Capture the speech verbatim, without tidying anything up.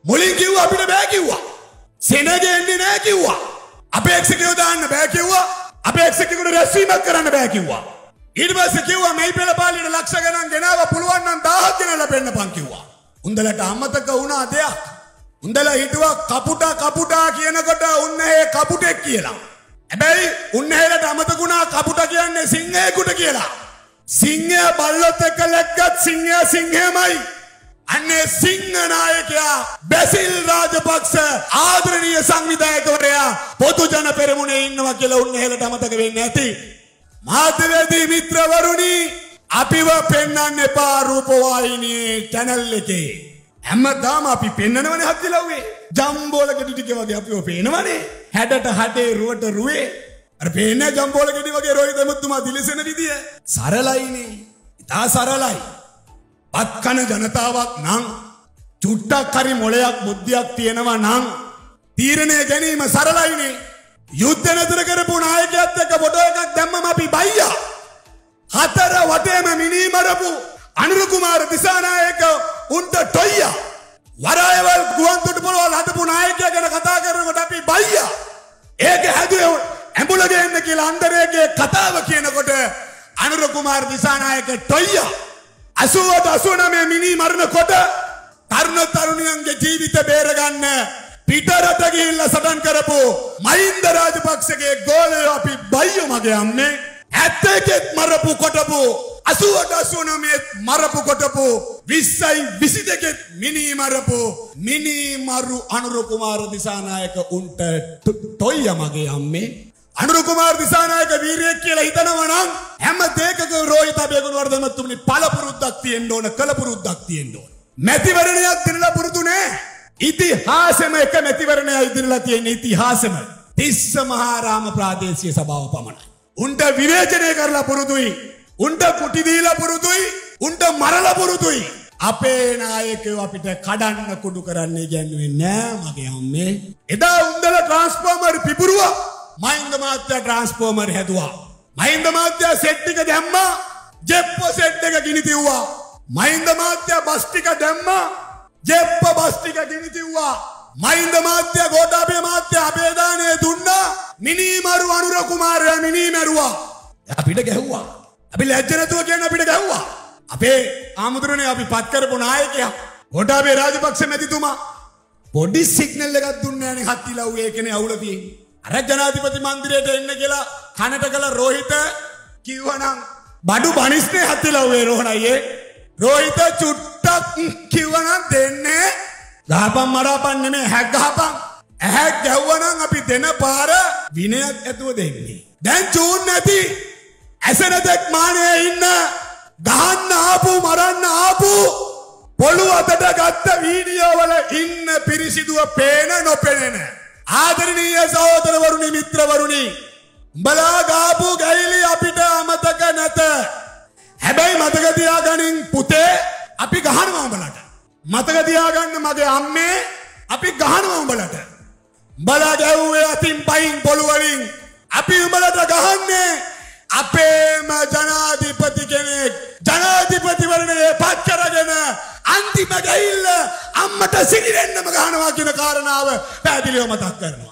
මුලින් කිව්වා අපිට බෑ කිව්වා. සෙනගේ එන්නේ නැහැ කිව්වා. අපේක්ෂකයෝ දාන්න බෑ කිව්වා. අපේක්ෂකයෙකුට රැස්වීමක් කරන්න බෑ කිව්වා. ඊට පස්සේ කිව්වා මේ පෙළපාලියට ලක්ෂ ගණන් ගෙනාව පුළුවන් නම් දහයක් ගෙනලා පෙන්නපන් කිව්වා. උන්දලට අමතක වුණා දෙයක්. උන්දලා හිතුවා කපුටා කපුටා කියනකොට උන්නේ කපුටෙක් කියලා. හැබැයි උන්නේලට අමතකුණා කපුටා කියන්නේ සිංහයෙකුට කියලා. සිංහයා බල්ලොත් එක්ක ලැග්ගත් සිංහයා සිංහයමයි. අන්නේ සිංහ නායකයා බැසිල් රාජපක්ෂ ආදරණීය සංවිධායකවරයා පොදු ජන පෙරමුණේ ඉන්නවා කියලා උන්නේලට අමතක වෙන්නේ නැති. මාධ්‍යවේදී මිත්‍රවරුනි අපිව පෙන්වන්න එපා රූපවාහිනියේ channel එකේ. හැමදාම අපි පෙන්නනවනේ හත්තිලව්වේ. ජම්බෝල ගෙඩි ටික වගේ අපිව පේනවනේ. හැඩට හැඩේ රුවට රුවේ. අර පේන්නේ ජම්බෝල ගෙඩි වගේ රෝහිත මුතුමා දිලිසෙන විදිය. සරලයිනේ. ඉතා සරලයි. පත්කන ජනතාවක් නම් චුට්ටක් හරි මොලයක් බුද්ධියක් තියෙනවා නම් තීරණය ගැනීම සරලයිනේ. යුද්ධ නතර කරපු නායකයෙක් එක්ක ෆොටෝ එකක් දැම්මම අපි බයියා. හතර වටේම මිනී මරපු අනුර කුමාර දිසානායක උන්ට ටොයියා. වරායවල් ගුවන්තොටුපොළවල් හදපු නායකයා ගැන කතා කරනකොට අපි බයියා. ඒක හැදුවේ ඇඹුල ගේන්න කියලා අන්දරේගේ කතාව කියනකොට අනුර කුමාර දිසානායක ටොයියා. අසූවට අසූනමය මිනී මරනකොට තරුණ තරුණියන්ගේ ජීවිත බේරගන්න පිටරට ගිහිල්ලා සටන් කරපු මහින්ද රාජපක්ෂගේ ගෝලයෝ අපි බයියෝ මගේ අම්මේ. ඇත්තකෙත් මරපු කොටපු අසූවට අසූනමය මරපු කොටපු විස්සයි විසි දෙකෙත් මිනී මරපු මිනී මරු අනුර කුමාර දිසානායක උන්ට ටොයියා මගේ අම්මේ. අනුර කුමාර දිසානායක වීරයෙක් කියලා හිතනවා නම් හැම දෙයකක රෝහිත අබේගුණවර්ධන මහත්මයානි පළපුරුද්දක් තියෙන්න ඕන කලපුරුද්දක් තියෙන්න ඕන. මැතිවරණයක් දෙන්නලා පුරුදු නෑ. ඉතිහාසෙම එක මැතිවරණයක් ඉදිරියලා තියෙන ඉතිහාසෙම තිස්ස මහාරාම ප්‍රාදේශීය සභාව පමණයි. උන්ට විවේචනය කරලා පුරුදුයි. උන්ට කුටි දීලා පුරුදුයි. උන්ට මරලා පුරුදුයි. අපේ නායකයෝ අපිට කඩන්න කුඩු කරන්න කියන්නේ නෑ මගේ අම්මේ. එදා උන්දලා ට්‍රාන්ස්ෆෝමර් පිපුරුවා. මහින්ද මහත්තයා ට්‍රාන්ස්ෆෝමර් හැදුවා. මහින්ද මහත්තයා සෙට් ටික දැම්මා. ජෙප්පෝ සෙට් එක ගිනි තිව්වා. මහින්ද මහත්තයා බස් ටික දැම්මා. ජෙප්පෝ බස් ටික ගිනි තිව්වා. මහින්ද මහත්තයා ගෝඨාභය මහත්තයා අබේදානය දුන්නා. මිනී මරු අනුර කුමාරයා මිනී මරුවා. අපිට ගැහුවා. අපි ලැජ්ජ නැතුව කියන්නේ අපිට ගැහුවා. අපේ ආමුදුරනේ අපි පත් කරපු නායකයා ගෝඨාභය රාජපක්ෂ මැතිතුමා පොඩි සිග්නල් එකක් දුන්නේ නැහැ නේ හත්තිලව් ඒකනේ අවුල තියෙන්නේ. අර ජනාධිපති මන්දිරයට එන්න කියලා කනට කළ රෝහිත කිව්වනම් බඩු බනිස්නේ හත්තිලව්වේ රෝහණ අයියේ. රෝහිත චුට්ටක් කිව්වනම් දෙන්නේ ගහපන් මරාපන් නෙමෙයි හැක් ගහපන්. ඇහැක් ගැව්වනම් අපි දෙන පාර විනයක් ඇතුව දෙන්නේ. දැන් චූන් නැති ඇසෙනදෙක් මානේ ඉන්න ගහන්න ආපු මරන්න ආපු පොළු අතට ගත්ත වීඩියෝ වල ඉන්න පිරිසිදුව පේන නොපෙනෙන ආදරණීය සහෝදරවරුනි මිත්‍රවරුනි උඹලා ගාපු ගෛලි අපිට අමතක නැත. හැබැයි මතක තියාගනින් පුතේ අපි ගහනවා උඹලට. මතක තියාගන්න මගේ අම්මේ අපි ගහනවා උඹලට. උඹලා ගැව්වේ අතින් පයින් පොළු වලින් අපි උඹලට ගහන්නේ අපේම ජනාධිපති කෙනෙක් ජනාධිපතිවරණයේ පත් කරගෙන අන්තිම ගහිල්ල අම්මට සිරිරෙන්නම ගහනවා කියන කාරණාව පැහැදිලිව මතක් කරනවා.